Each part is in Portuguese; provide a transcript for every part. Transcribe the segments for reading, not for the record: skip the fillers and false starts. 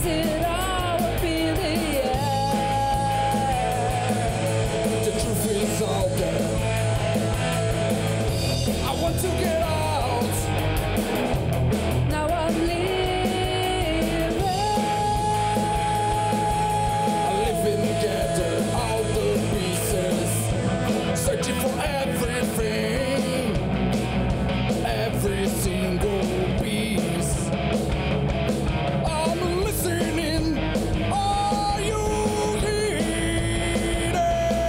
lose it all up in the air. The truth is out there. I want to get out. Now I'm living. I live in together, all the pieces, searching for everything, every single piece. I'm listening. Are you hearing?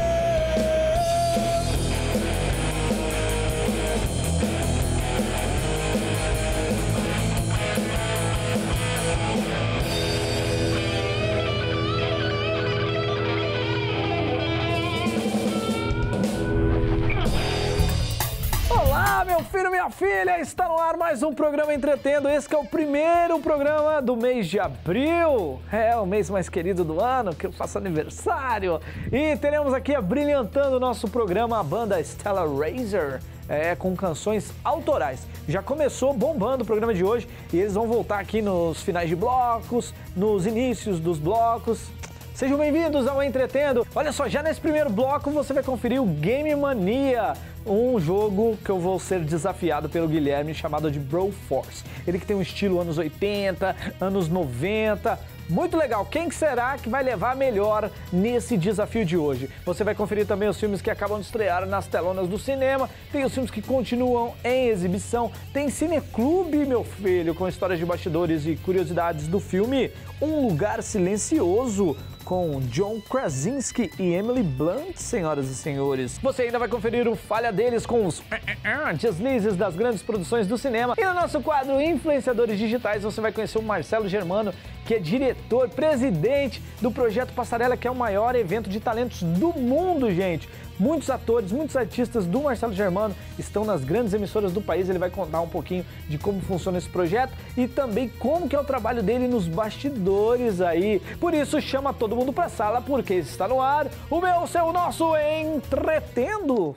Olá, meu filho, minha filha, está no ar mais um programa Entretendo. Esse que é o primeiro programa do mês de abril. É o mês mais querido do ano, que eu faço aniversário. E teremos aqui abrilhantando o nosso programa a banda Stella Razor, com canções autorais. Já começou bombando o programa de hoje e eles vão voltar aqui nos finais de blocos, nos inícios dos blocos. Sejam bem-vindos ao Entretendo. Olha só, já nesse primeiro bloco você vai conferir o Game Mania, um jogo que eu vou ser desafiado pelo Guilherme, chamado de Broforce. Ele que tem um estilo anos 80, anos 90, muito legal. Quem será que vai levar melhor nesse desafio de hoje? Você vai conferir também os filmes que acabam de estrear nas telonas do cinema, tem os filmes que continuam em exibição, tem Cineclube, meu filho, com histórias de bastidores e curiosidades do filme Um Lugar Silencioso, com John Krasinski e Emily Blunt, senhoras e senhores. Você ainda vai conferir o Falha Deles com os deslizes das grandes produções do cinema. E no nosso quadro Influenciadores Digitais você vai conhecer o Marcelo Germano, que é diretor, presidente do Projeto Passarela, que é o maior evento de talentos do mundo, gente. Muitos atores, muitos artistas do Marcelo Germano estão nas grandes emissoras do país. Ele vai contar um pouquinho de como funciona esse projeto e também como que é o trabalho dele nos bastidores aí. Por isso, chama todo mundo pra sala, porque está no ar o meu, o seu, o nosso Entretendo.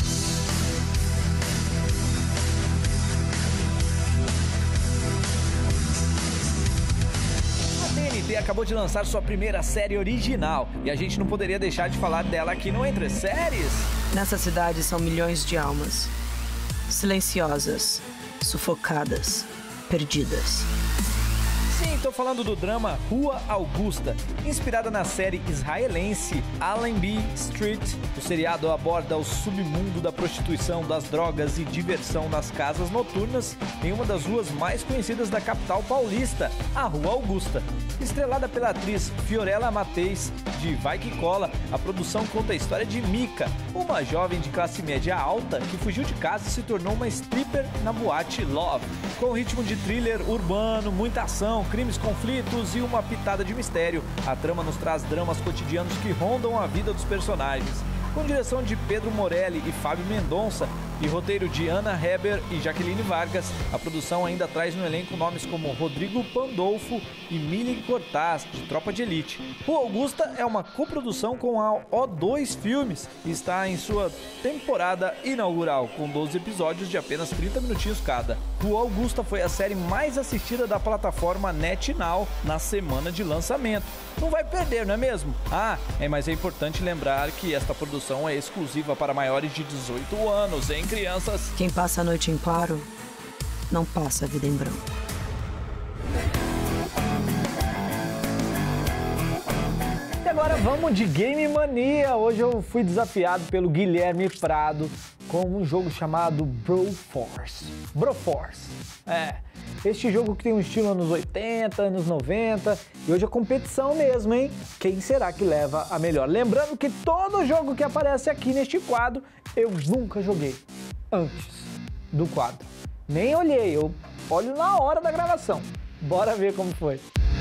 A TNT acabou de lançar sua primeira série original e a gente não poderia deixar de falar dela aqui no Entre Séries. Nessa cidade são milhões de almas, silenciosas, sufocadas, perdidas. Sim, tô falando do drama Rua Augusta, inspirada na série israelense Allenby Street. O seriado aborda o submundo da prostituição, das drogas e diversão nas casas noturnas em uma das ruas mais conhecidas da capital paulista, a Rua Augusta. Estrelada pela atriz Fiorella Mateis, de Vai Que Cola, a produção conta a história de Mika, uma jovem de classe média alta que fugiu de casa e se tornou uma stripper na boate Love. Com ritmo de thriller urbano, muita ação, crimes, conflitos e uma pitada de mistério, a trama nos traz dramas cotidianos que rondam a vida dos personagens. Com direção de Pedro Morelli e Fábio Mendonça e roteiro de Ana Heber e Jaqueline Vargas, a produção ainda traz no elenco nomes como Rodrigo Pandolfo e Mili Cortaz, de Tropa de Elite. Rua Augusta é uma coprodução com a O2 Filmes e está em sua temporada inaugural, com 12 episódios de apenas 30 minutinhos cada. Rua Augusta foi a série mais assistida da plataforma NetNow na semana de lançamento. Não vai perder, não é mesmo? Mas é importante lembrar que esta produção é exclusiva para maiores de 18 anos, hein, crianças? Quem passa a noite em claro, não passa a vida em branco. E agora vamos de Game Mania. Hoje eu fui desafiado pelo Guilherme Prado com um jogo chamado Broforce. Este jogo que tem um estilo anos 80, anos 90, e hoje é competição mesmo, hein? Quem será que leva a melhor? Lembrando que todo jogo que aparece aqui neste quadro, eu nunca joguei antes do quadro. Nem olhei, eu olho na hora da gravação. Bora ver como foi.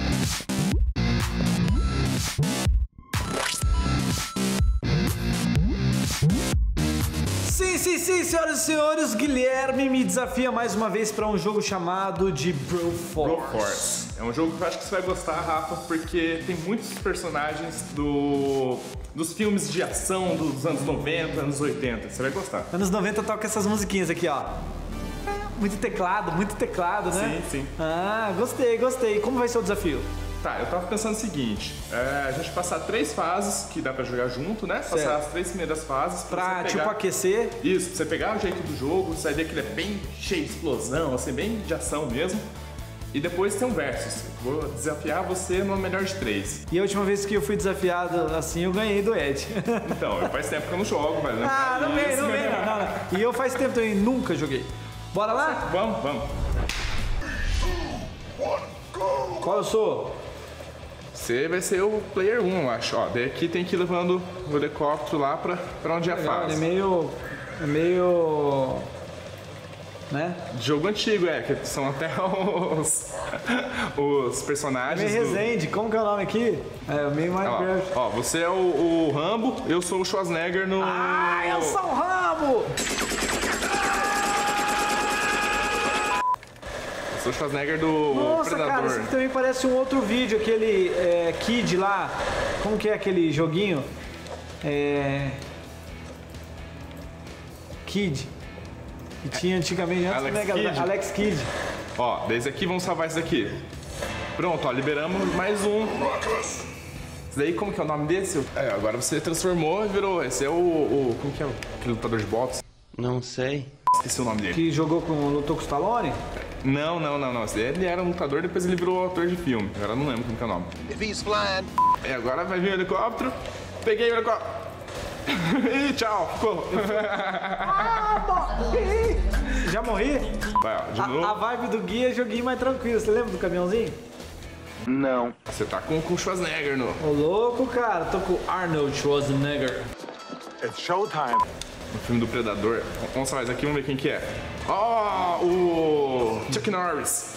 Sim, senhoras e senhores, Guilherme me desafia mais uma vez para um jogo chamado de Broforce. É um jogo que eu acho que você vai gostar, Rafa, porque tem muitos personagens dos filmes de ação dos anos 90, anos 80. Você vai gostar. Anos 90 toca essas musiquinhas aqui, ó. Muito teclado, né? Sim, sim. Ah, gostei. Como vai ser o desafio? Tá, eu tava pensando o seguinte, a gente passar 3 fases, que dá pra jogar junto, né? Passar Certo. as 3 primeiras fases Pra, você tipo, pegar... aquecer. Isso, pra você pegar o jeito do jogo, você vai ver que ele é bem cheio de explosão, assim, bem de ação mesmo. E depois tem um versus. Vou desafiar você no melhor de 3. E a última vez que eu fui desafiado assim, eu ganhei do Ed. Então, faz tempo que eu não jogo, mas... Ah, não vem. E eu faz tempo também nunca joguei. Bora lá? Vamos. Qual eu sou? Você vai ser o player 1, eu acho. Ó, daí aqui tem que ir levando o helicóptero lá pra onde é a Legal, fase. ele é meio... né? Jogo antigo, que são até os personagens Meio Resende, como que é o nome aqui? É, meio Minecraft. Ó, você é o Rambo, eu sou o Schwarzenegger no... Ah, eu sou o Rambo! Eu sou o Schwarzenegger do Nossa, Predador. cara, isso aqui também parece um outro vídeo, aquele Kid lá. Como que é aquele joguinho? Kid. Que tinha antigamente, antes Alex do Mega Kidd. Alex Kidd. Ó, desde aqui vamos salvar esse daqui. Pronto, ó, liberamos mais um. Esse daí, como que é o nome desse? Agora você transformou e virou. Esse é como que é aquele lutador de boxe? Não sei. Esqueci o nome dele. Que lutou com o Stallone? Não. Ele era um lutador, depois ele virou ator de filme. Agora eu não lembro como que é o nome. If he's flying. Agora vai vir o helicóptero. Peguei o helicóptero. Ih, tchau. Ficou. Já morri? Vai, ó, de novo. A vibe do guia é joguinho mais tranquilo. Você lembra do caminhãozinho? Não. Você tá com o Schwarzenegger no Ô, louco, cara. Tô com Arnold Schwarzenegger. It's showtime. filme do Predador. Vamos salvar isso aqui, vamos ver quem que é. Ó, o Chuck Norris.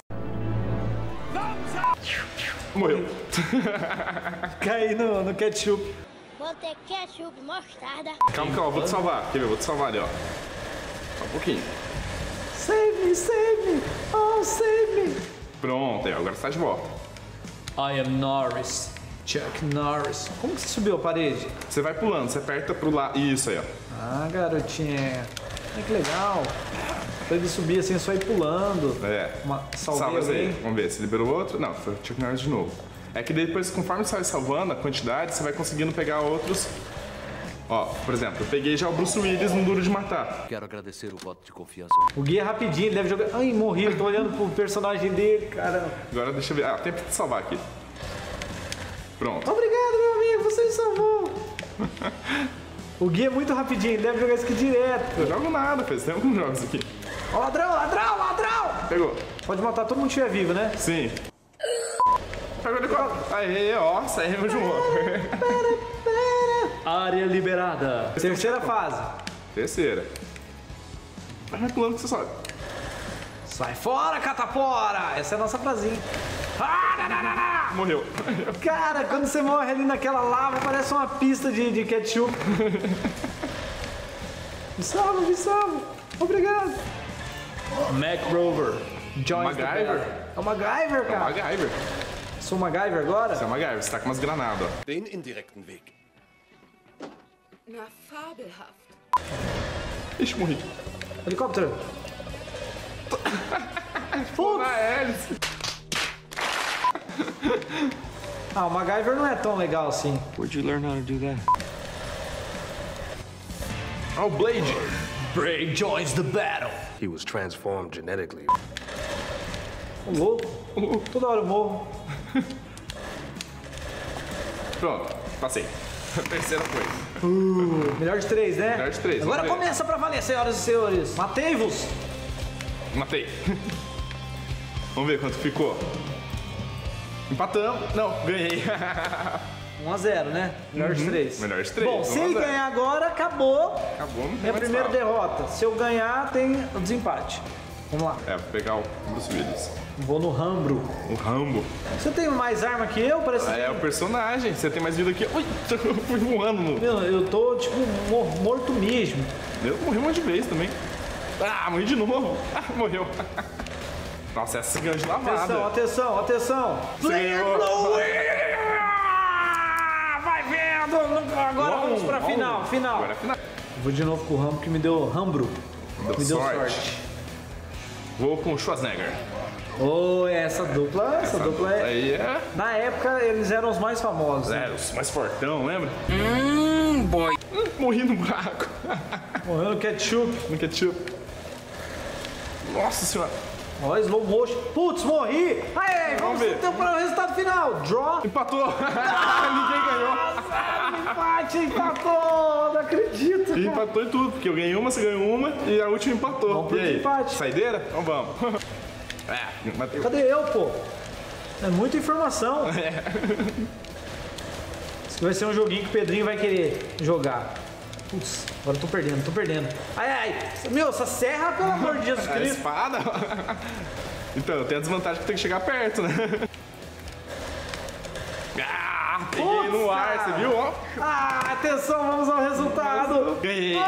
Morreu. Caí no ketchup. Vou ter ketchup, mostarda. Calma, vou te salvar. Quer ver? Vou te salvar ali, ó. Só um pouquinho. Save me, oh save me. Pronto, aí, agora você tá de volta. I am Norris, Chuck Norris. Como que você subiu a parede? Você vai pulando, você aperta pro lado. Isso aí, ó. Ah, garotinha. Que legal. Pra ele subir assim, é só ir pulando. Salvei Salva esse aí. alguém. Vamos ver se liberou outro. Não, foi o Chuck Norris de novo. É que depois, conforme você vai salvando a quantidade, você vai conseguindo pegar outros. Ó, por exemplo, eu peguei já o Bruce Willis no Duro de Matar. Quero agradecer o voto de confiança. O guia é rapidinho, ele deve jogar. Ai, morri, eu tô olhando pro personagem dele, caramba. Agora deixa eu ver. Ah, tem que te salvar aqui. Pronto. Obrigado, meu amigo, você me salvou. O guia é muito rapidinho, ele deve jogar isso aqui direto. Eu jogo nada, fez tempo que eu não jogo isso aqui. Ó, ladrão, ladrão, ladrão! Pegou. Pode matar todo mundo que estiver vivo, né? Sim. Pegou ele. Aê, ó, saímos de um outro. Área liberada. Terceira fase. Terceira. Vai pulando que você sobe. Sai fora, catapora! Essa é a nossa frasinha. Morreu. Cara, quando você morre ali naquela lava, parece uma pista de ketchup. Me salva. Obrigado. Mac Rover. Joins MacGyver? É o MacGyver, É o cara. MacGyver. Sou o MacGyver agora? Você é o MacGyver, você tá com umas granadas, ó. Den indirekten Weg. Na, fabelhaft. Ixi, morri. Helicóptero. Na hélice. Ah, o MacGyver não é tão legal assim. Where'd you learn how to do that? Ó, o Blade. Bray joins the battle. He was transformed genetically. O louco. Toda hora eu morro. Pronto, passei. Terceira coisa. Melhor de 3, né? Melhor de 3, Agora vamos ver. começa pra valer, senhoras e senhores. Matei-vos. Matei. Vamos ver quanto ficou. Empatamos. Não, ganhei. 1-0, né? Melhor de 3. Melhor de 3. Bom, se ele ganhar agora, acabou. Acabou, não tem É a mais primeira fala. derrota. Se eu ganhar, tem o desempate. Vamos lá. Vou pegar o Bruce Willis. Vou no Rambro. O Rambo. Você tem mais arma que eu? Parece É o personagem. Você tem mais vida que eu. Ui, eu fui voando. Meu, eu tô, tipo, morto mesmo. Eu morri um monte de vez também. Ah, morri de novo. Ah, morreu. Nossa, essa ganhou de lavada. Atenção. Vai vendo. Agora vamos pra final. Agora é final. Vou de novo com o Rambo que me deu Rambro. Me deu sorte. Vou com o Schwarzenegger. Oh, essa dupla é... Aí é... Na época, eles eram os mais famosos. É, os mais fortão, lembra? Boy. Morri no buraco. Morreu no ketchup. No ketchup. Nossa senhora. Ó, slow motion. Putz, morri. Aí, vamos ver. ter o resultado final. Draw. Empatou. Ninguém ganhou. Empate, empatou. Não acredito, cara. Empatou em tudo, porque eu ganhei uma, você ganhou uma e a última empatou. Vamos pro E aí? empate. Saideira? Então vamos. Matei. Cadê eu, pô? É muita informação. Isso vai ser um joguinho que o Pedrinho vai querer jogar. Putz, agora eu tô perdendo. Ai. Meu, essa serra, pelo amor de Jesus A Cristo. espada? Então, tem a desvantagem que tem que chegar perto, né? Peguei Putz, no ar, cara. você viu? Ó. Atenção, vamos ao resultado. Ganhei.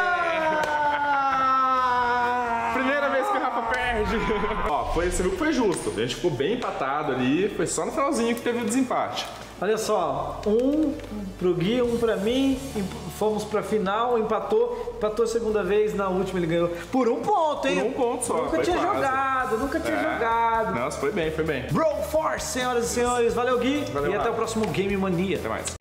Primeira vez que o Rafa perde. Ó, você viu que foi justo. A gente ficou bem empatado ali. Foi só no finalzinho que teve o desempate. Olha só, um pro Gui, um pra mim, fomos pra final, empatou a segunda vez, na última ele ganhou. Por um ponto, hein? Por um ponto só, Nunca foi tinha quase. jogado. Nossa, foi bem. Bro Force, senhoras e senhores. Valeu, Gui. Valeu, e até Rafa. o próximo Game Mania. Até mais.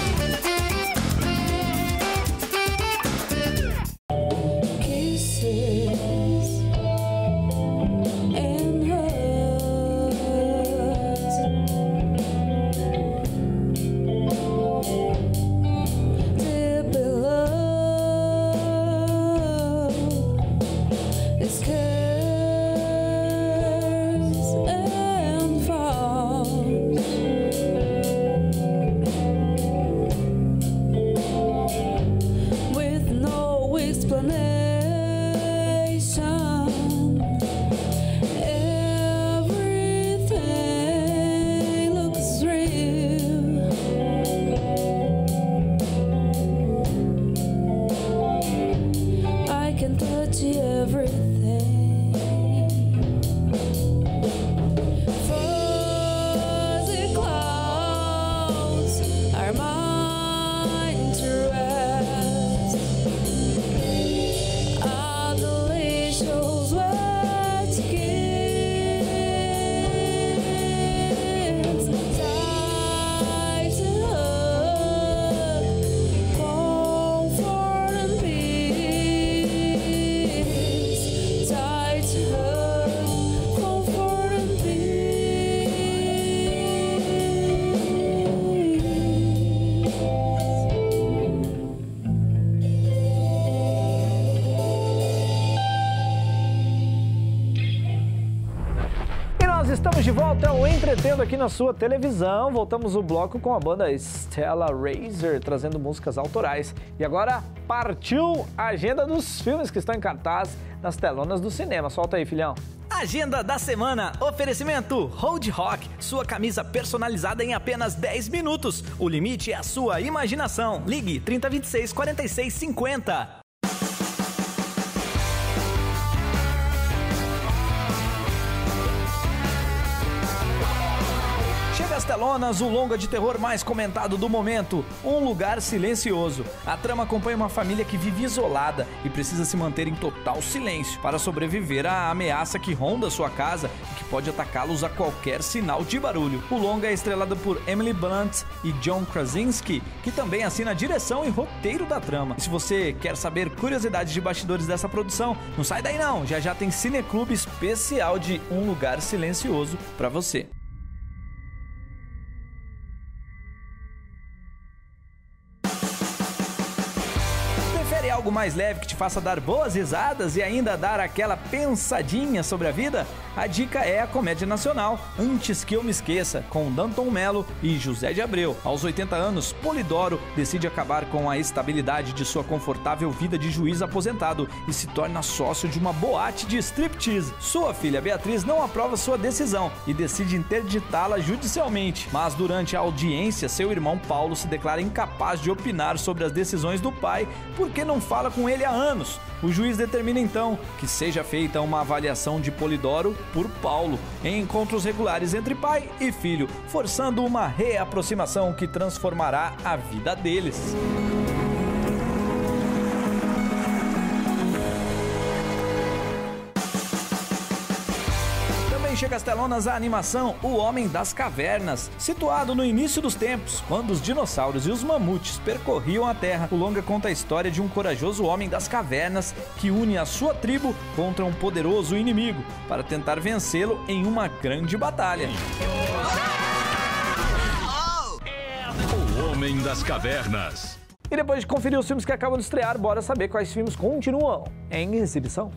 Estamos de volta ao Entretendo aqui na sua televisão. Voltamos o bloco com a banda Stella Razor, trazendo músicas autorais. E agora partiu a agenda dos filmes que estão em cartaz nas telonas do cinema. Solta aí, filhão. Agenda da semana, oferecimento Road Rock, sua camisa personalizada em apenas 10 minutos. O limite é a sua imaginação. Ligue 3026 4650. Às telonas, o longa de terror mais comentado do momento, Um Lugar Silencioso. A trama acompanha uma família que vive isolada e precisa se manter em total silêncio para sobreviver à ameaça que ronda sua casa e que pode atacá-los a qualquer sinal de barulho. O longa é estrelado por Emily Blunt e John Krasinski, que também assina a direção e roteiro da trama. E se você quer saber curiosidades de bastidores dessa produção, não sai daí não, já tem cineclube especial de Um Lugar Silencioso para você. Algo mais leve que te faça dar boas risadas e ainda dar aquela pensadinha sobre a vida? A dica é a comédia nacional Antes Que Eu Me Esqueça, com Danton Mello e José de Abreu. Aos 80 anos, Polidoro decide acabar com a estabilidade de sua confortável vida de juiz aposentado e se torna sócio de uma boate de striptease. Sua filha Beatriz não aprova sua decisão e decide interditá-la judicialmente, mas durante a audiência, seu irmão Paulo se declara incapaz de opinar sobre as decisões do pai porque não fala com ele há anos. O juiz determina então que seja feita uma avaliação de Polidoro por Paulo, em encontros regulares entre pai e filho, forçando uma reaproximação que transformará a vida deles. chega às telonas a animação O Homem das Cavernas. Situado no início dos tempos, quando os dinossauros e os mamutes percorriam a Terra, o longa conta a história de um corajoso homem das cavernas que une a sua tribo contra um poderoso inimigo para tentar vencê-lo em uma grande batalha. O Homem das Cavernas. E depois de conferir os filmes que acabam de estrear, bora saber quais filmes continuam em exibição.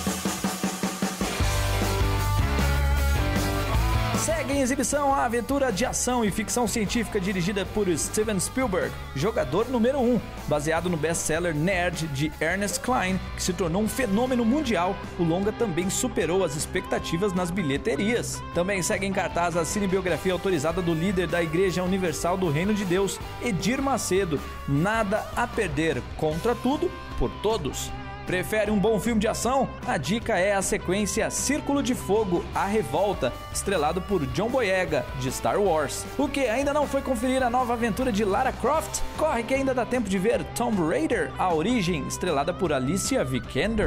Segue em exibição a aventura de ação e ficção científica dirigida por Steven Spielberg, Jogador Número 1, baseado no best-seller Nerd de Ernest Cline, que se tornou um fenômeno mundial. O longa também superou as expectativas nas bilheterias. Também segue em cartaz a cinebiografia autorizada do líder da Igreja Universal do Reino de Deus, Edir Macedo, Nada a Perder, Contra Tudo, por Todos. Prefere um bom filme de ação? A dica é a sequência Círculo de Fogo, A Revolta, estrelado por John Boyega, de Star Wars. O que ainda não foi conferir a nova aventura de Lara Croft? Corre que ainda dá tempo de ver Tomb Raider, A Origem, estrelada por Alicia Vikander.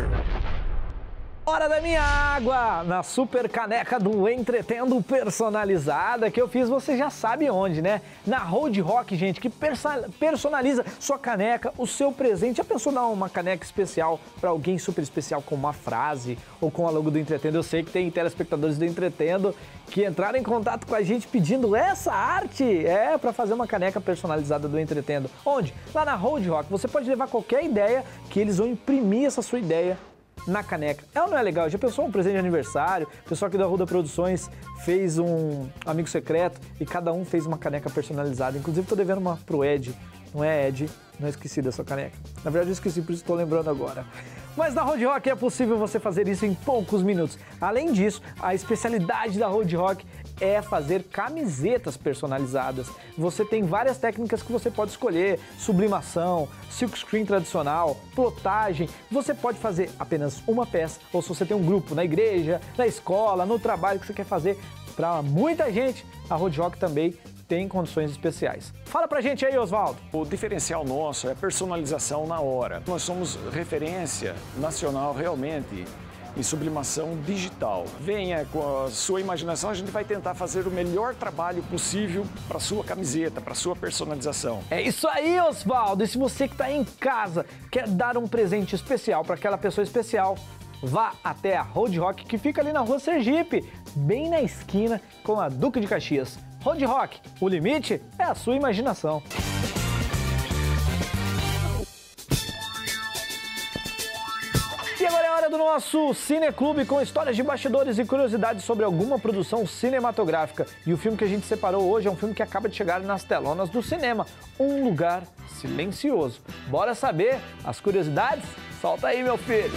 Hora da minha água! Na super caneca do Entretendo personalizada que eu fiz, você já sabe onde, né? Na Road Rock, gente, que personaliza sua caneca, o seu presente. Já pensou dar uma caneca especial para alguém super especial com uma frase ou com a logo do Entretendo? Eu sei que tem telespectadores do Entretendo que entraram em contato com a gente pedindo essa arte para fazer uma caneca personalizada do Entretendo. Onde? Lá na Road Rock. Você pode levar qualquer ideia que eles vão imprimir essa sua ideia na caneca. É ou não é legal? Já pensou um presente de aniversário? O pessoal aqui da Arruda Produções fez um amigo secreto e cada um fez uma caneca personalizada. Inclusive, tô devendo uma pro Ed. Não é, Ed? Não esqueci dessa caneca. Na verdade, eu esqueci, por isso estou lembrando agora. Mas na Road Rock é possível você fazer isso em poucos minutos. Além disso, a especialidade da Road Rock é fazer camisetas personalizadas. Você tem várias técnicas que você pode escolher: sublimação, silkscreen tradicional, plotagem. Você pode fazer apenas uma peça, ou se você tem um grupo na igreja, na escola, no trabalho que você quer fazer para muita gente, a Road Rock também tem condições especiais. Fala pra gente aí, Oswaldo. O diferencial nosso é personalização na hora. Nós somos referência nacional realmente em sublimação digital. Venha com a sua imaginação, a gente vai tentar fazer o melhor trabalho possível para sua camiseta, para sua personalização. É isso aí, Oswaldo. E se você que está em casa quer dar um presente especial para aquela pessoa especial, vá até a Road Rock, que fica ali na Rua Sergipe, bem na esquina com a Duque de Caxias. Road Rock, o limite é a sua imaginação. E agora é hora do nosso Cineclube, com histórias de bastidores e curiosidades sobre alguma produção cinematográfica. E o filme que a gente separou hoje é um filme que acaba de chegar nas telonas do cinema, Um Lugar Silencioso. Bora saber as curiosidades? Solta aí, meu filho!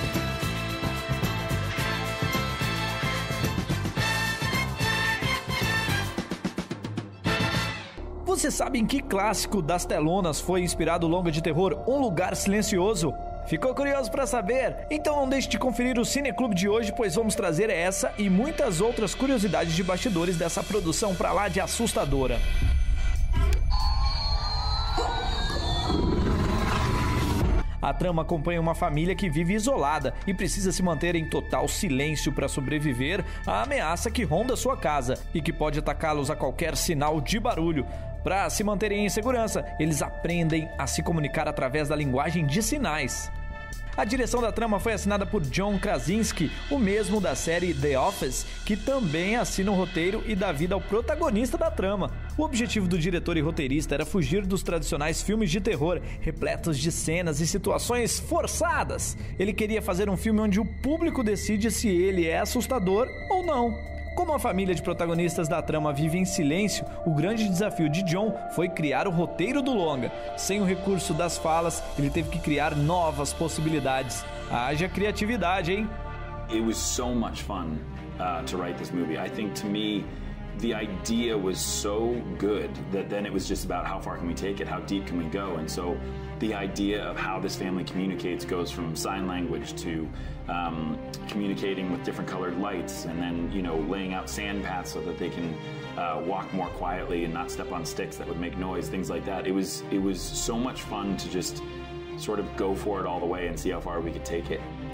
Você sabe em que clássico das telonas foi inspirado o longa de terror Um Lugar Silencioso? Ficou curioso para saber? Então não deixe de conferir o Cineclube de hoje, pois vamos trazer essa e muitas outras curiosidades de bastidores dessa produção pra lá de assustadora. A trama acompanha uma família que vive isolada e precisa se manter em total silêncio para sobreviver à ameaça que ronda sua casa e que pode atacá-los a qualquer sinal de barulho. Para se manterem em segurança, eles aprendem a se comunicar através da linguagem de sinais. A direção da trama foi assinada por John Krasinski, o mesmo da série The Office, que também assina o roteiro e dá vida ao protagonista da trama. O objetivo do diretor e roteirista era fugir dos tradicionais filmes de terror, repletos de cenas e situações forçadas. Ele queria fazer um filme onde o público decide se ele é assustador ou não. Como a família de protagonistas da trama vive em silêncio, o grande desafio de John foi criar o roteiro do longa. Sem o recurso das falas, ele teve que criar novas possibilidades. Haja criatividade, hein? It was so much fun to write this movie. I think, to me, the idea was so good that then it was just about how far can we take it, how deep can we go, and so the idea of how this family communicates goes from sign language to communicating with different colored lights, and then, you know, laying out sand paths so that they can walk more quietly and not step on sticks that would make noise, things like that. It was so much fun to just sort of go for it all the way and see how far we could take it.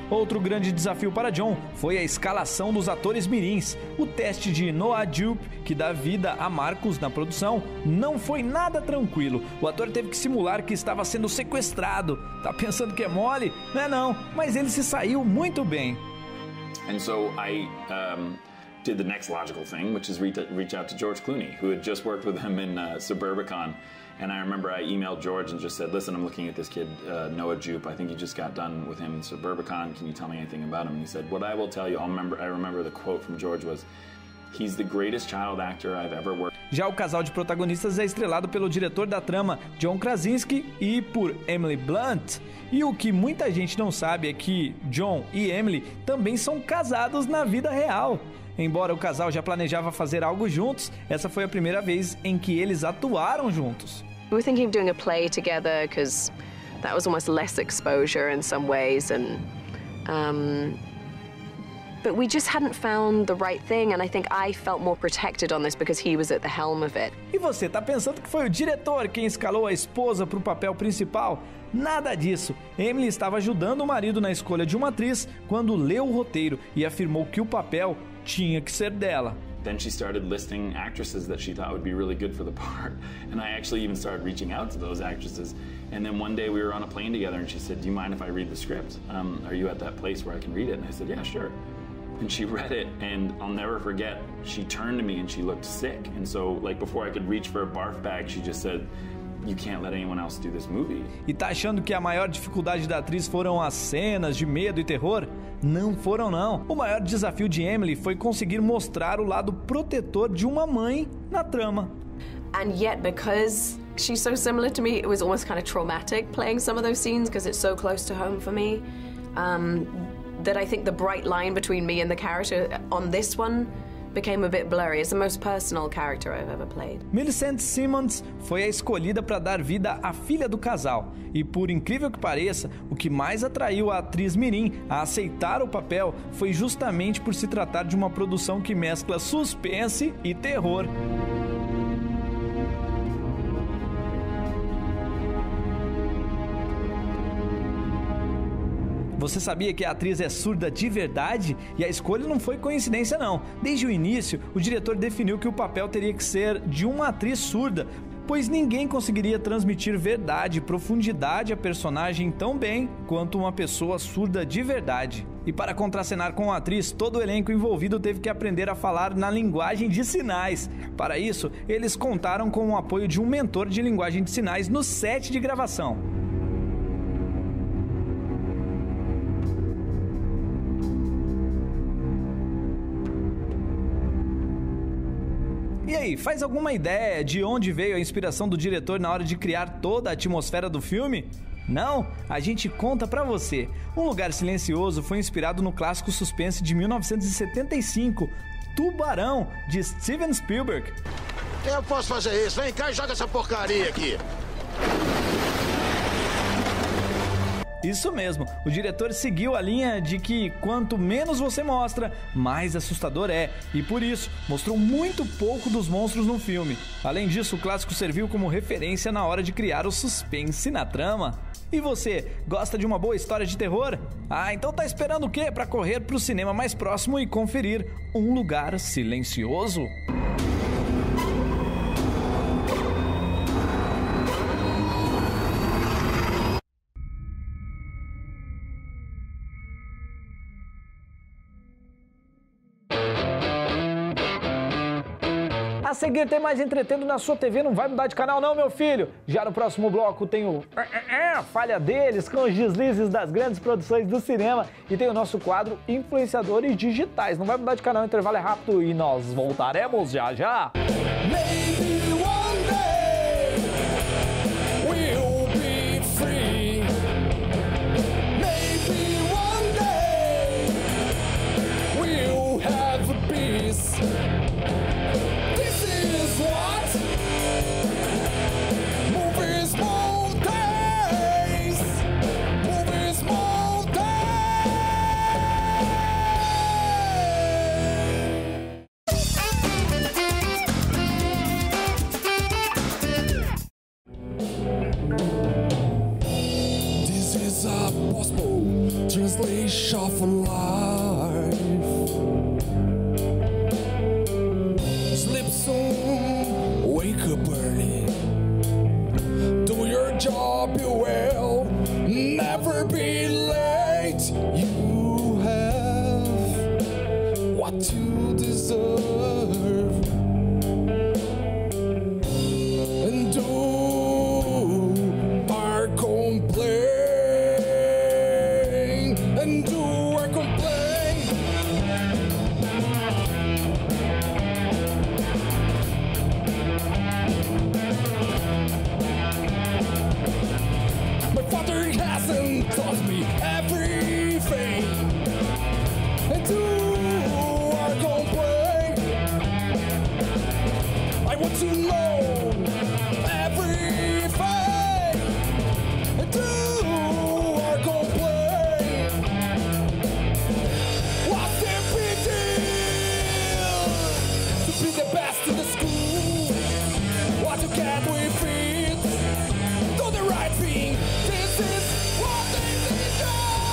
Outro grande desafio para John foi a escalação dos atores mirins. O teste de Noah Jupe, que dá vida a Marcus na produção, não foi nada tranquilo. O ator teve que simular que estava sendo sequestrado. Tá pensando que é mole? Não é não, mas ele se saiu muito bem. And so I did the next logical thing, which is reach out to George Clooney, who had just worked with him in Suburbicon. And I remember I emailed George and just said, listen, I'm looking at this kid, Noah Jupe. I think you just got done with him in Suburbicon. Can you tell me anything about him? And he said, what I will tell you, I remember the quote from George was, he's the greatest child actor I've ever worked. Já o casal de protagonistas é estrelado pelo diretor da trama, John Krasinski, e por Emily Blunt. E o que muita gente não sabe é que John e Emily também são casados na vida real. Embora o casal já planejava fazer algo juntos, essa foi a primeira vez em que eles atuaram juntos. We were thinking of doing a play together because that was almost less exposure in some ways, and but we just hadn't found the right thing, and I think I felt more protected on this because he was at the helm of it. E você tá pensando que foi o diretor quem escalou a esposa para o papel principal? Nada disso. Emily estava ajudando o marido na escolha de uma atriz quando leu o roteiro e afirmou que o papel tinha que ser dela. Then she started listing actresses that she thought would be really good for the part. And I actually even started reaching out to those actresses. And then one day we were on a plane together and she said, do you mind if I read the script? Are you at that place where I can read it? And I said, yeah, sure. And she read it, and I'll never forget, she turned to me and she looked sick. And so, like, before I could reach for a barf bag, she just said, you can't let anyone else do this movie. E tá achando que a maior dificuldade da atriz foram as cenas de medo e terror? Não foram não. O maior desafio de Emily foi conseguir mostrar o lado protetor de uma mãe na trama. And yet, because she's so similar to me, it was almost kind of traumatic playing some of those scenes because it's so close to home for me. That I think the bright line between me and the character on this one became a bit blurry. It's the most personal character I've ever played. Millicent Simmonds foi a escolhida para dar vida à filha do casal. E por incrível que pareça, o que mais atraiu a atriz mirim a aceitar o papel foi justamente por se tratar de uma produção que mescla suspense e terror. Você sabia que a atriz é surda de verdade? E a escolha não foi coincidência não. Desde o início, o diretor definiu que o papel teria que ser de uma atriz surda, pois ninguém conseguiria transmitir verdade e profundidade à personagem tão bem quanto uma pessoa surda de verdade. E para contracenar com a atriz, todo o elenco envolvido teve que aprender a falar na linguagem de sinais. Para isso, eles contaram com o apoio de um mentor de linguagem de sinais no set de gravação. E aí, faz alguma ideia de onde veio a inspiração do diretor na hora de criar toda a atmosfera do filme? Não? A gente conta pra você. Um Lugar Silencioso foi inspirado no clássico suspense de 1975, Tubarão, de Steven Spielberg. Eu posso fazer isso. Vem cá e joga essa porcaria aqui. Isso mesmo, o diretor seguiu a linha de que quanto menos você mostra, mais assustador é, e por isso mostrou muito pouco dos monstros no filme. Além disso, o clássico serviu como referência na hora de criar o suspense na trama. E você, gosta de uma boa história de terror? Ah, então tá esperando o quê para correr pro cinema mais próximo e conferir Um Lugar Silencioso? A seguir tem mais Entretendo na sua TV, não vai mudar de canal não, meu filho. Já no próximo bloco tem o Falha Deles, com os deslizes das grandes produções do cinema. E tem o nosso quadro Influenciadores Digitais. Não vai mudar de canal, o intervalo é rápido e nós voltaremos já já. Maybe one day we'll be free. Maybe one day we'll have peace. What? Movies mountains. Movies mountains. taught me everything. And you are complain. I want to know everything. And you are complain. What's the big deal? To be the best in the school. What you get with it. Do the right thing. This is what they do.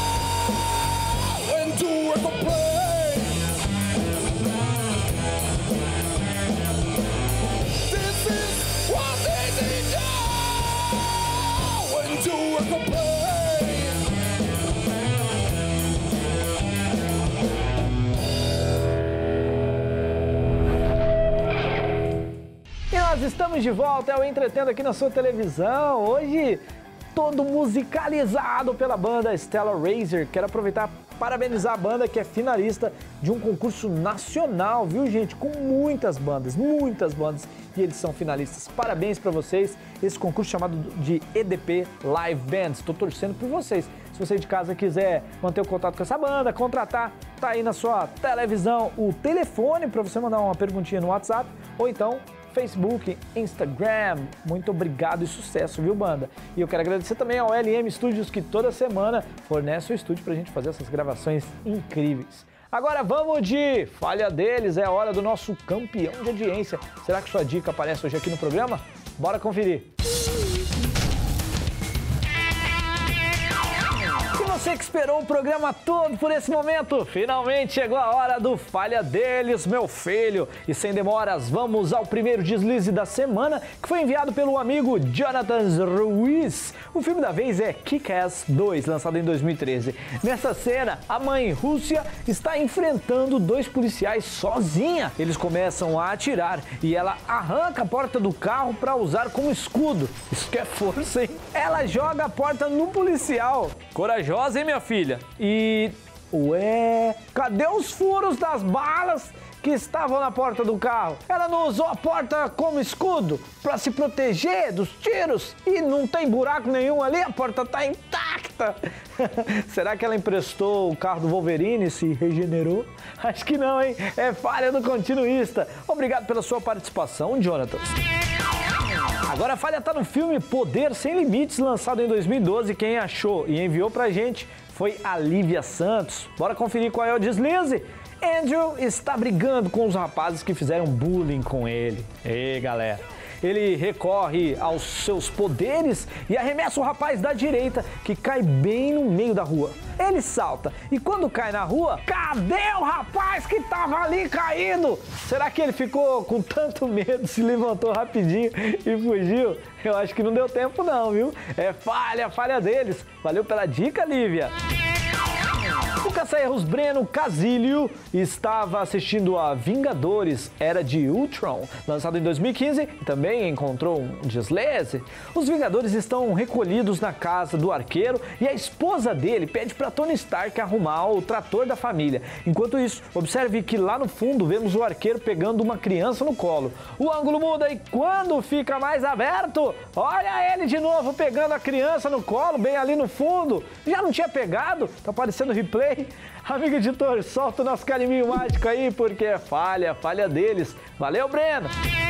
And do a complain. This is what they do. And do a complain. E nós estamos de volta, é o Entretendo aqui na sua televisão. Hoje, todo musicalizado pela banda Stellar Razor. Quero aproveitar e parabenizar a banda que é finalista de um concurso nacional, viu, gente? Com muitas bandas, e eles são finalistas. Parabéns para vocês. Esse concurso chamado de EDP Live Bands. Estou torcendo por vocês. Se você de casa quiser manter o contato com essa banda, contratar, tá aí na sua televisão o telefone para você mandar uma perguntinha no WhatsApp ou então Facebook, Instagram. Muito obrigado e sucesso, viu, banda? E eu quero agradecer também ao LM Studios, que toda semana fornece o estúdio pra gente fazer essas gravações incríveis. Agora vamos de falha deles, é a hora do nosso campeão de audiência. Será que sua dica aparece hoje aqui no programa? Bora conferir. Você que esperou o programa todo por esse momento, finalmente chegou a hora do Falha Deles, meu filho. E sem demoras, vamos ao primeiro deslize da semana, que foi enviado pelo amigo Jonathan Ruiz. O filme da vez é Kick-Ass 2, lançado em 2013. Nessa cena, a mãe Rússia está enfrentando dois policiais sozinha. Eles começam a atirar e ela arranca a porta do carro para usar como escudo. Isso que é força, hein? Ela joga a porta no policial. Corajosa, hein, minha filha? E... ué, cadê os furos das balas que estavam na porta do carro? Ela não usou a porta como escudo para se proteger dos tiros e não tem buraco nenhum ali, a porta tá intacta. Será que ela emprestou o carro do Wolverine e se regenerou? Acho que não, hein? É falha do continuista. Obrigado pela sua participação, Jonathan. Agora a falha tá no filme Poder Sem Limites, lançado em 2012. Quem achou e enviou pra gente foi a Lívia Santos. Bora conferir qual é o deslize? Andrew está brigando com os rapazes que fizeram bullying com ele. Ei, galera. Ele recorre aos seus poderes e arremessa o rapaz da direita, que cai bem no meio da rua. Ele salta e quando cai na rua, cadê o rapaz que tava ali caído? Será que ele ficou com tanto medo, se levantou rapidinho e fugiu? Eu acho que não deu tempo não, viu? É falha deles. Valeu pela dica, Lívia. O caça-erros Breno Casílio estava assistindo a Vingadores Era de Ultron, lançado em 2015, e também encontrou um deslize. Os Vingadores estão recolhidos na casa do arqueiro e a esposa dele pede para Tony Stark arrumar o trator da família. Enquanto isso, observe que lá no fundo vemos o arqueiro pegando uma criança no colo. O ângulo muda e quando fica mais aberto, olha ele de novo pegando a criança no colo, bem ali no fundo. Já não tinha pegado? Tá aparecendo replay. Amigo editor, solta o nosso carimbinho mágico aí, porque é falha deles. Valeu, Breno!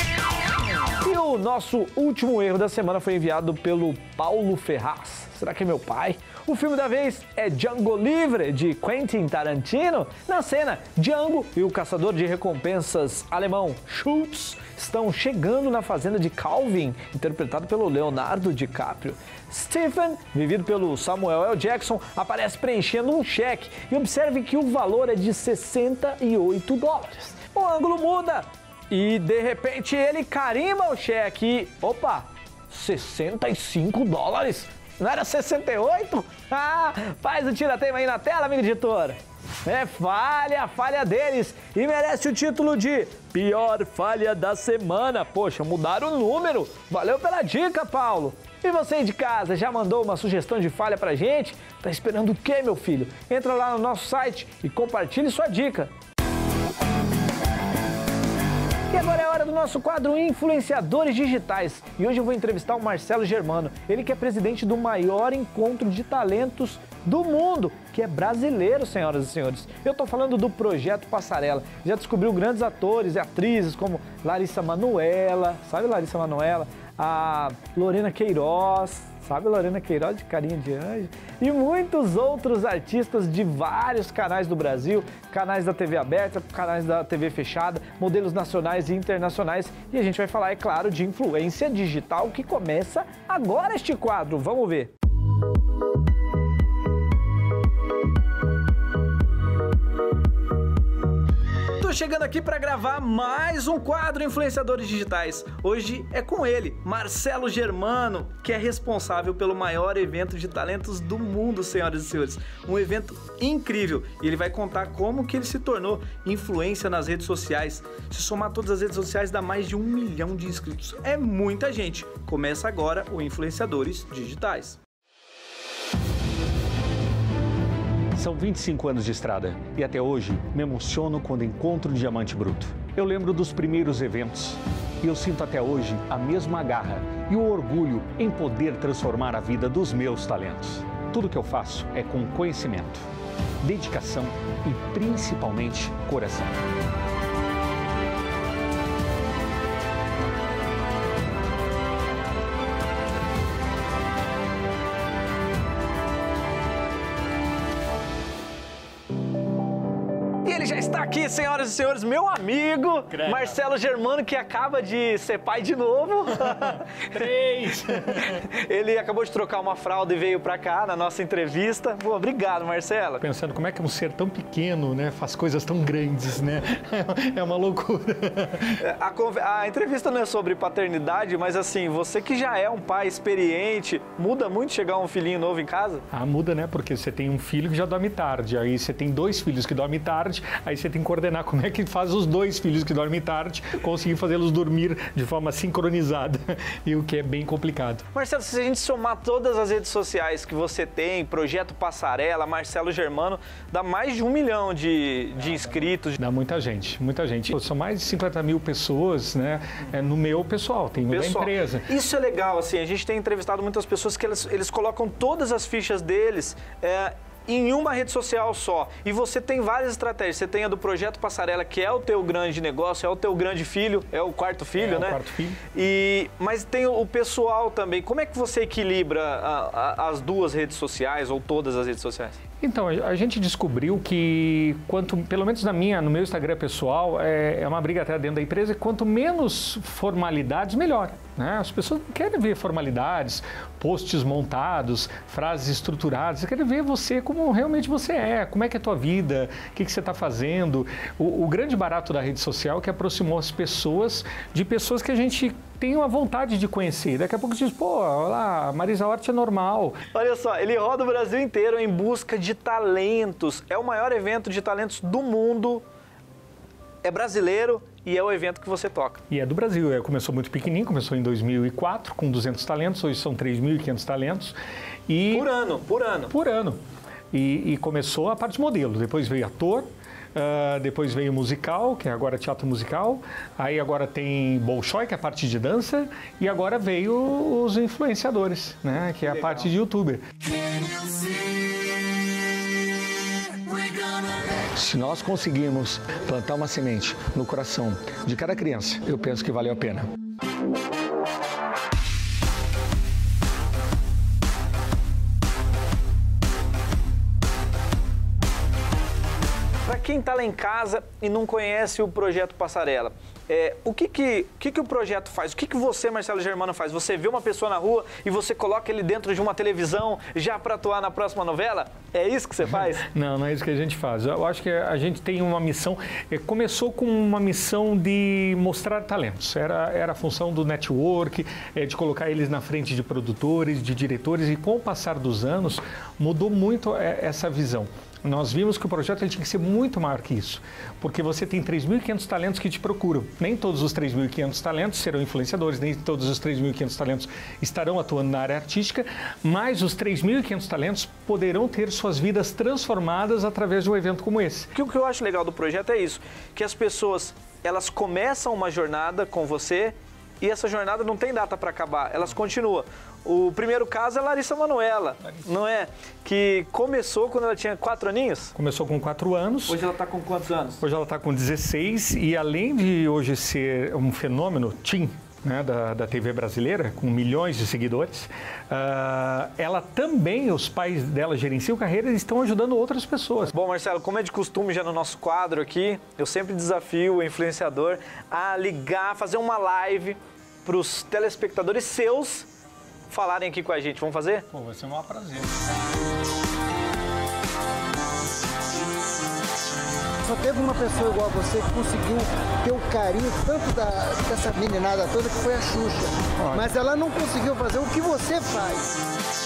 E o nosso último erro da semana foi enviado pelo Paulo Ferraz. Será que é meu pai? O filme da vez é Django Livre, de Quentin Tarantino. Na cena, Django e o caçador de recompensas alemão Schultz estão chegando na fazenda de Calvin, interpretado pelo Leonardo DiCaprio. Stephen, vivido pelo Samuel L. Jackson, aparece preenchendo um cheque e observe que o valor é de $68. O ângulo muda e, de repente, ele carimba o cheque e... opa! $65? Não era 68? Ah, faz o tira-teima aí na tela, amigo editor. É falha deles e merece o título de pior falha da semana. Poxa, mudaram o número. Valeu pela dica, Paulo. E você aí de casa, já mandou uma sugestão de falha pra gente? Tá esperando o quê, meu filho? Entra lá no nosso site e compartilhe sua dica. E agora é hora hora do nosso quadro Influenciadores Digitais. E hoje eu vou entrevistar o Marcelo Germano, ele que é presidente do maior encontro de talentos do mundo, que é brasileiro, senhoras e senhores. Eu tô falando do Projeto Passarela. Já descobriu grandes atores e atrizes como Larissa Manoela, sabe Larissa Manoela? A Lorena Queiroz, sabe Lorena Queiroz de Carinha de Anjo? E muitos outros artistas de vários canais do Brasil, canais da TV aberta, canais da TV fechada, modelos nacionais e internacionais. E a gente vai falar, é claro, de influência digital, que começa agora este quadro. Vamos ver. Chegando aqui para gravar mais um quadro Influenciadores Digitais. Hoje é com ele, Marcelo Germano, que é responsável pelo maior evento de talentos do mundo, senhoras e senhores. Um evento incrível. E ele vai contar como que ele se tornou influência nas redes sociais. Se somar todas as redes sociais, dá mais de 1 milhão de inscritos. É muita gente. Começa agora o Influenciadores Digitais. São 25 anos de estrada e até hoje me emociono quando encontro o diamante bruto. Eu lembro dos primeiros eventos e eu sinto até hoje a mesma garra e o orgulho em poder transformar a vida dos meus talentos. Tudo que eu faço é com conhecimento, dedicação e principalmente coração. Já está aqui, senhoras e senhores, meu amigo Marcelo Germano, que acaba de ser pai de novo. 3! Ele acabou de trocar uma fralda e veio pra cá na nossa entrevista. Pô, obrigado, Marcelo. Pensando como é que um ser tão pequeno, né, faz coisas tão grandes, né? É uma loucura. A entrevista não é sobre paternidade, mas assim, você que já é um pai experiente, muda muito chegar um filhinho novo em casa? Ah, muda, né? Porque você tem um filho que já dorme tarde, aí você tem 2 filhos que dormem tarde, aí você tem que coordenar como é que faz os 2 filhos que dormem tarde, conseguir fazê-los dormir de forma sincronizada, e o que é bem complicado. Marcelo, se a gente somar todas as redes sociais que você tem, Projeto Passarela, Marcelo Germano, dá mais de 1 milhão de inscritos. Dá muita gente, muita gente. São mais de 50 mil pessoas, né, no meu pessoal, tem da empresa. Isso é legal, assim, a gente tem entrevistado muitas pessoas que eles colocam todas as fichas deles em uma rede social só. E você tem várias estratégias. Você tem a do Projeto Passarela, que é o teu grande negócio, é o teu grande filho, é o quarto filho, né? É o quarto filho. Mas tem o pessoal também. Como é que você equilibra as duas redes sociais ou todas as redes sociais? Então, a gente descobriu que, pelo menos no meu Instagram pessoal, é uma briga até dentro da empresa, quanto menos formalidades, melhor. Né? As pessoas não querem ver formalidades, posts montados, frases estruturadas, você quer ver você como realmente você é, como é que é a tua vida, o que você está fazendo. O grande barato da rede social é que aproximou as pessoas de pessoas que a gente tem uma vontade de conhecer. Daqui a pouco você diz, pô, olha lá, Marisa Hort é normal. Olha só, ele roda o Brasil inteiro em busca de talentos. É o maior evento de talentos do mundo. É brasileiro e é o evento que você toca. E é do Brasil. Começou muito pequenininho, começou em 2004 com 200 talentos, hoje são 3.500 talentos. Por ano? Por ano. E começou a parte modelo, depois veio ator, depois veio musical, que é agora teatro musical, aí agora tem Bolshoi, que é a parte de dança, e agora veio os influenciadores, né, que é a parte de youtuber. Se nós conseguirmos plantar uma semente no coração de cada criança, eu penso que valeu a pena. Para quem está lá em casa e não conhece o Projeto Passarela, o que o projeto faz? O que você, Marcelo Germano, faz? Você vê uma pessoa na rua e você coloca ele dentro de uma televisão já para atuar na próxima novela? É isso que você faz? Não é isso que a gente faz. Eu acho que a gente tem uma missão, começou com uma missão de mostrar talentos. Era a função do network, de colocar eles na frente de produtores, de diretores, e com o passar dos anos mudou muito essa visão. Nós vimos que o projeto ele tinha que ser muito maior que isso, porque você tem 3.500 talentos que te procuram. Nem todos os 3.500 talentos serão influenciadores, nem todos os 3.500 talentos estarão atuando na área artística, mas os 3.500 talentos poderão ter suas vidas transformadas através de um evento como esse. O que eu acho legal do projeto é isso, que as pessoas elas começam uma jornada com você e essa jornada não tem data para acabar, elas continuam. O primeiro caso é a Larissa Manoela, não é? Que começou quando ela tinha 4 aninhos? Começou com 4 anos. Hoje ela está com quantos anos? Hoje ela está com 16 e além de hoje ser um fenômeno teen, né, da TV brasileira, com milhões de seguidores, ela também, os pais dela gerenciam carreira e estão ajudando outras pessoas. Bom, Marcelo, como é de costume já no nosso quadro aqui, eu sempre desafio o influenciador a ligar, fazer uma live para os telespectadores seus falarem aqui com a gente. Vamos fazer? Pô, vai ser um prazer. Só teve uma pessoa igual a você que conseguiu ter o carinho tanto dessa meninada toda, que foi a Xuxa. Olha. Mas ela não conseguiu fazer o que você faz.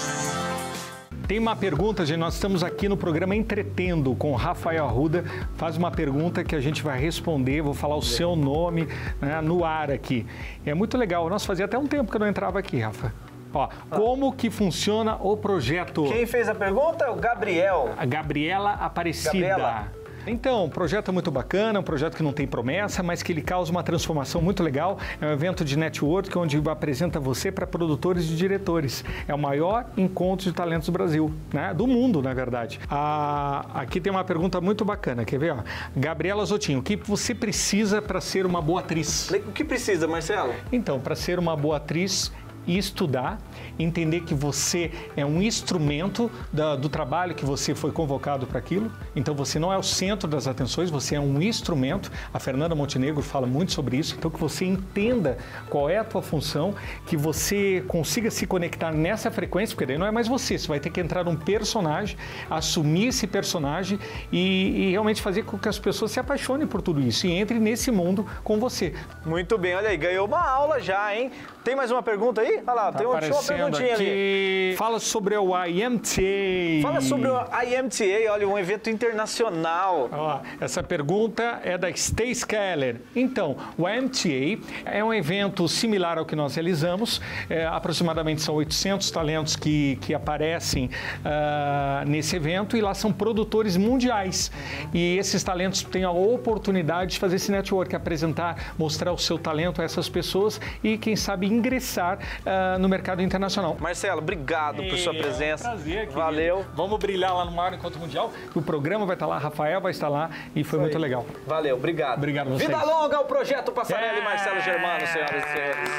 Tem uma pergunta, gente, nós estamos aqui no programa Entretendo com Rafael Arruda. Faz uma pergunta que a gente vai responder, vou falar o seu nome, né, no ar aqui. É muito legal, nós fazia até um tempo que eu não entrava aqui, Rafa. Ó, como que funciona o projeto? Quem fez a pergunta é o Gabriel. A Gabriela Aparecida. Gabriela. Então, um projeto muito bacana, um projeto que não tem promessa, mas que ele causa uma transformação muito legal. É um evento de network onde apresenta você para produtores e diretores. É o maior encontro de talentos do Brasil, né? Do mundo, na verdade. Aqui tem uma pergunta muito bacana, quer ver? Ó? Gabriela Zotinho, o que você precisa para ser uma boa atriz? O que precisa, Marcelo? Então, para ser uma boa atriz, estudar, entender que você é um instrumento do trabalho, que você foi convocado para aquilo. Então você não é o centro das atenções, você é um instrumento. A Fernanda Montenegro fala muito sobre isso. Então que você entenda qual é a tua função, que você consiga se conectar nessa frequência, porque daí não é mais você vai ter que entrar num personagem, assumir esse personagem e realmente fazer com que as pessoas se apaixonem por tudo isso e entrem nesse mundo com você. Muito bem, olha aí, ganhou uma aula já, hein? Tem mais uma pergunta aí? Olha lá, tem uma perguntinha ali. Fala sobre o IMTA. Fala sobre o IMTA, olha, um evento internacional. Ó, essa pergunta é da Stace Keller. Então, o IMTA é um evento similar ao que nós realizamos. Aproximadamente são 800 talentos que aparecem nesse evento e lá são produtores mundiais. E esses talentos têm a oportunidade de fazer esse network, apresentar, mostrar o seu talento a essas pessoas e, quem sabe, ingressar no mercado internacional. Marcelo, obrigado por sua presença. É um prazer, querido. Valeu. Vamos brilhar lá no maior encontro mundial. O programa vai estar lá, Rafael vai estar lá e foi muito legal. Valeu, obrigado. Obrigado a vocês. Vida longa ao Projeto Passarela e Marcelo Germano, senhoras e senhores.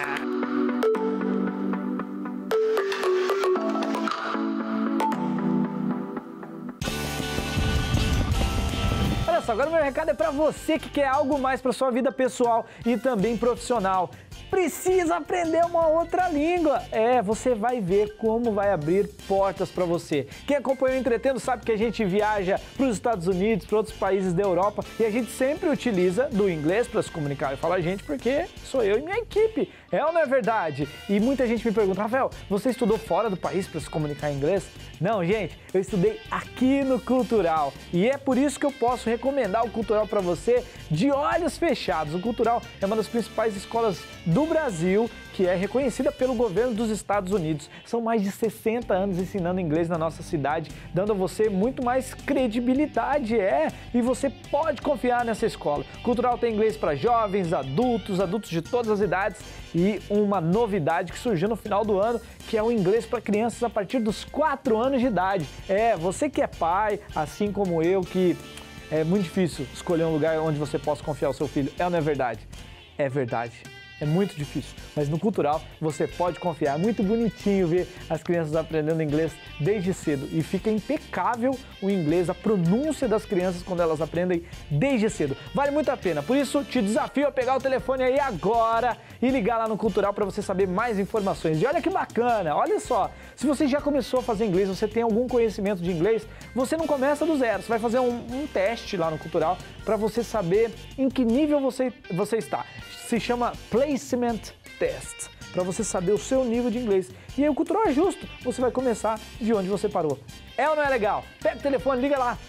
Olha só, agora o meu recado é para você que quer algo mais para sua vida pessoal e também profissional. Precisa aprender uma outra língua. Você vai ver como vai abrir portas para você. Quem acompanha o Entretendo sabe que a gente viaja para os Estados Unidos, para outros países da Europa e a gente sempre utiliza do inglês para se comunicar. Eu falo a gente porque sou eu e minha equipe. É ou não é verdade? E muita gente me pergunta, Rafael, você estudou fora do país para se comunicar em inglês? Não, gente, eu estudei aqui no Cultural e é por isso que eu posso recomendar o Cultural para você de olhos fechados. O Cultural é uma das principais escolas do Brasil, que é reconhecida pelo governo dos Estados Unidos. São mais de 60 anos ensinando inglês na nossa cidade, dando a você muito mais credibilidade, e você pode confiar nessa escola. Cultural tem inglês para jovens, adultos de todas as idades e uma novidade que surgiu no final do ano, que é o inglês para crianças a partir dos 4 anos de idade. Você que é pai, assim como eu, que é muito difícil escolher um lugar onde você possa confiar o seu filho. É ou não é verdade? É verdade. É muito difícil, mas no Cultural você pode confiar. É muito bonitinho ver as crianças aprendendo inglês desde cedo e fica impecável o inglês, a pronúncia das crianças quando elas aprendem desde cedo. Vale muito a pena, por isso te desafio a pegar o telefone aí agora e ligar lá no Cultural para você saber mais informações. E olha que bacana, olha só, se você já começou a fazer inglês, você tem algum conhecimento de inglês, você não começa do zero, você vai fazer um teste lá no Cultural para você saber em que nível você está. Se chama Placement Test, para você saber o seu nível de inglês. E aí o Cultural é justo, você vai começar de onde você parou. É ou não é legal? Pega o telefone, liga lá,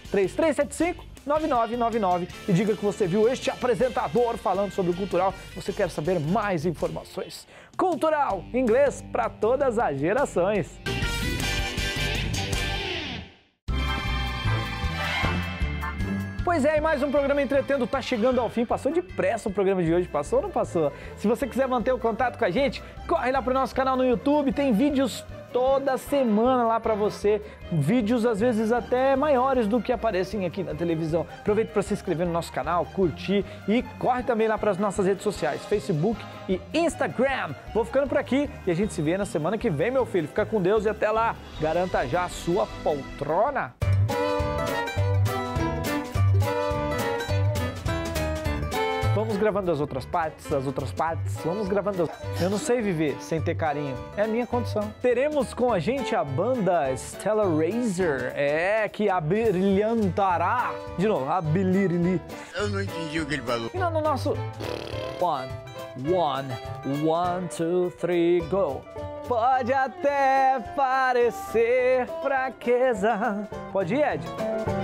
3375-9999 e diga que você viu este apresentador falando sobre o Cultural. Você quer saber mais informações. Cultural, inglês para todas as gerações. Pois é, e mais um programa Entretendo tá chegando ao fim. Passou depressa o programa de hoje, passou ou não passou? Se você quiser manter o contato com a gente, corre lá pro nosso canal no YouTube, tem vídeos toda semana lá pra você, vídeos às vezes até maiores do que aparecem aqui na televisão. Aproveite para se inscrever no nosso canal, curtir e corre também lá para as nossas redes sociais, Facebook e Instagram. Vou ficando por aqui e a gente se vê na semana que vem, meu filho. Fica com Deus e até lá. Garanta já a sua poltrona. Vamos gravando as outras partes, vamos gravando Eu não sei viver sem ter carinho, é a minha condição. Teremos com a gente a banda Stella Razor, que abrilhantará, de novo, abrilhiri. Eu não entendi o que ele falou. E no nosso one, two, three, go. Pode até parecer fraqueza. Pode ir, Ed?